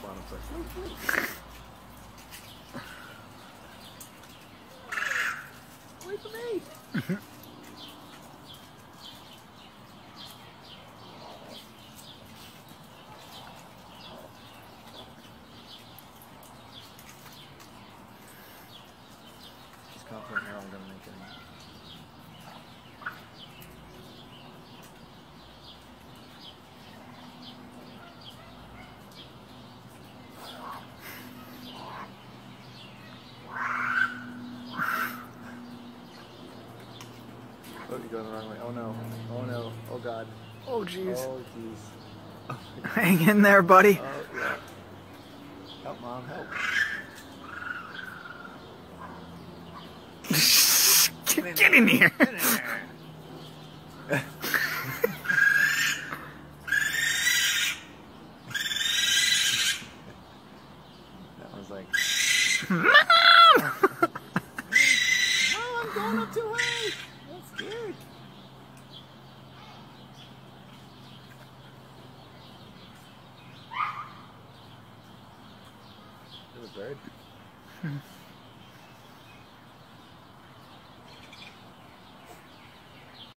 on. It's like, wait for me. She's confident now I'm gonna make it. Oh, you're going the wrong way. Oh no. Oh no. Oh god. Oh jeez. Oh jeez. Hang in there, buddy. Oh yeah. Help, Mom, help. Get in here. Get in there. That was like, Mom! oh, I'm going up too high. I'm scared. It was bird.